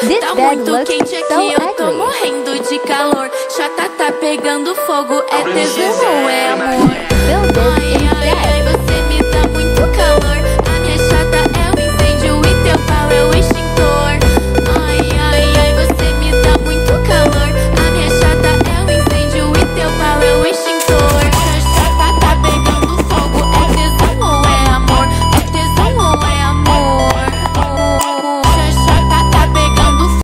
This Tá bed muito looks quente aqui, so eu tô ugly. morrendo de calor. Chata tá pegando fogo, é tesão ou é amor? Bill